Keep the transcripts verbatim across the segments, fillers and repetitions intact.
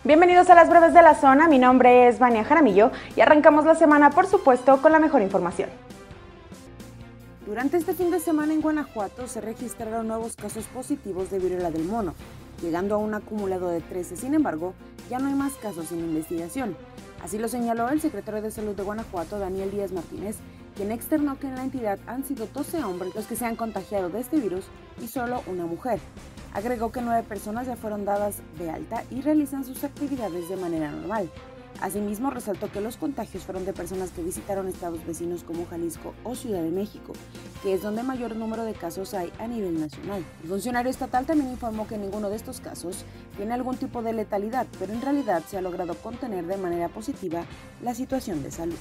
Bienvenidos a las breves de la zona, mi nombre es Vania Jaramillo y arrancamos la semana, por supuesto, con la mejor información. Durante este fin de semana en Guanajuato se registraron nuevos casos positivos de viruela del mono, llegando a un acumulado de trece. Sin embargo, ya no hay más casos en investigación. Así lo señaló el secretario de Salud de Guanajuato, Daniel Díaz Martínez, quien externó que en la entidad han sido doce hombres los que se han contagiado de este virus y solo una mujer. Agregó que nueve personas ya fueron dadas de alta y realizan sus actividades de manera normal. Asimismo, resaltó que los contagios fueron de personas que visitaron estados vecinos como Jalisco o Ciudad de México, que es donde mayor número de casos hay a nivel nacional. El funcionario estatal también informó que ninguno de estos casos tiene algún tipo de letalidad, pero en realidad se ha logrado contener de manera positiva la situación de salud.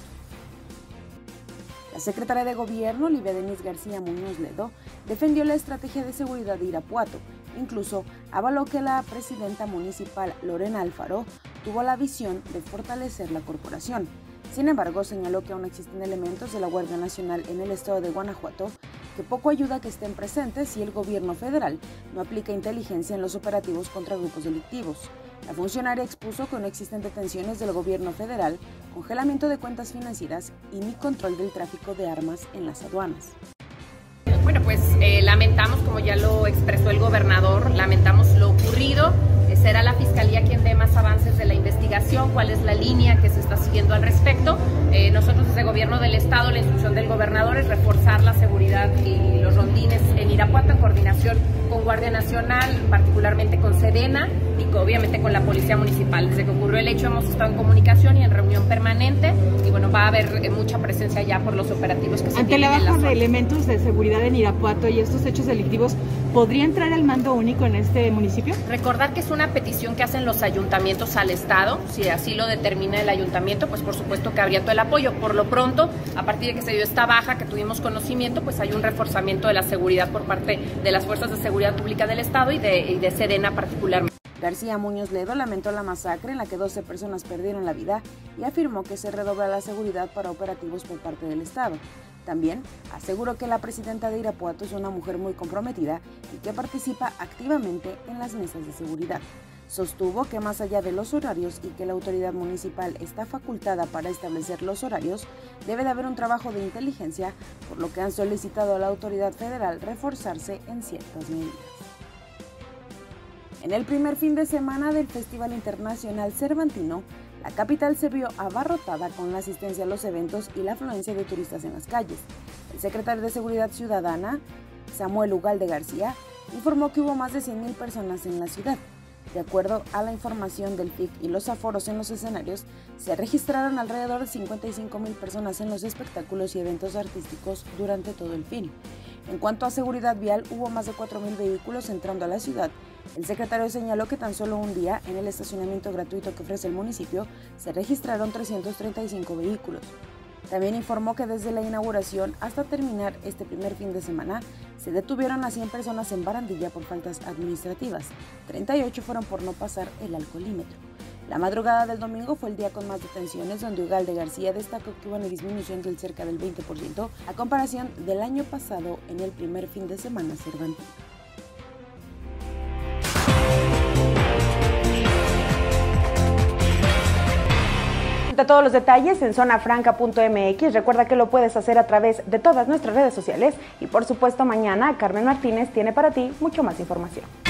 La secretaria de Gobierno, Olivia Denise García Muñoz Ledo, defendió la estrategia de seguridad de Irapuato. Incluso avaló que la presidenta municipal, Lorena Alfaro, tuvo la visión de fortalecer la corporación. Sin embargo, señaló que aún existen elementos de la Guardia Nacional en el estado de Guanajuato que poco ayuda a que estén presentes si el gobierno federal no aplica inteligencia en los operativos contra grupos delictivos. La funcionaria expuso que no existen detenciones del gobierno federal, congelamiento de cuentas financieras y ni control del tráfico de armas en las aduanas. Bueno, pues eh, lamentamos, como ya lo expresó el gobernador, lamentamos lo ocurrido. Eh, será la Fiscalía quien dé más avances de la investigación, cuál es la línea que se está siguiendo al respecto. Eh, nosotros desde el Gobierno del Estado, la instrucción del gobernador es reforzar la seguridad y los rondines en Irapuato en coordinación con Guardia Nacional, particularmente con Sedena y obviamente con la Policía Municipal. Desde que ocurrió el hecho hemos estado en comunicación y en reunión permanente y bueno, va a haber eh, mucha presencia ya por los operativos que se Ante tienen la en la baja zona. de elementos de seguridad en Irapuato y estos hechos delictivos, ¿podría entrar el mando único en este municipio? Recordar que es una petición que hacen los ayuntamientos al Estado. Si así lo determina el ayuntamiento, pues por supuesto que habría todo el apoyo. Por lo pronto, a partir de que se dio esta baja, que tuvimos conocimiento, pues hay un reforzamiento de la seguridad por parte de las Fuerzas de Seguridad Pública del Estado y de, y de Sedena particularmente. García Muñoz Ledo lamentó la masacre en la que doce personas perdieron la vida y afirmó que se redobla la seguridad para operativos por parte del Estado. También aseguró que la presidenta de Irapuato es una mujer muy comprometida y que participa activamente en las mesas de seguridad. Sostuvo que más allá de los horarios y que la autoridad municipal está facultada para establecer los horarios, debe de haber un trabajo de inteligencia, por lo que han solicitado a la autoridad federal reforzarse en ciertas medidas. En el primer fin de semana del Festival Internacional Cervantino, la capital se vio abarrotada con la asistencia a los eventos y la afluencia de turistas en las calles. El secretario de Seguridad Ciudadana, Samuel Ugalde García, informó que hubo más de cien mil personas en la ciudad. De acuerdo a la información del P I C y los aforos en los escenarios, se registraron alrededor de cincuenta y cinco mil personas en los espectáculos y eventos artísticos durante todo el fin. En cuanto a seguridad vial, hubo más de cuatro mil vehículos entrando a la ciudad. El secretario señaló que tan solo un día, en el estacionamiento gratuito que ofrece el municipio, se registraron trescientos treinta y cinco vehículos. También informó que desde la inauguración hasta terminar este primer fin de semana, se detuvieron a cien personas en Barandilla por faltas administrativas, treinta y ocho fueron por no pasar el alcoholímetro. La madrugada del domingo fue el día con más detenciones, donde Ugalde García destacó que hubo una disminución del cerca del veinte por ciento a comparación del año pasado en el primer fin de semana cervantino. De todos los detalles en zona franca punto m x, recuerda que lo puedes hacer a través de todas nuestras redes sociales y por supuesto mañana Carmen Martínez tiene para ti mucho más información.